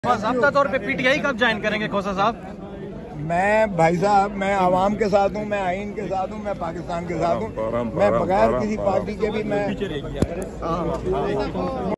ज़ाब्ता तौर पे पीटीआई कब ज्वाइन करेंगे खोसा साहब? मैं भाई साहब, मैं आवाम के साथ हूँ, मैं आइन के साथ हूँ, मैं पाकिस्तान के साथ हूँ। मैं बगैर किसी पार्टी के भी मैं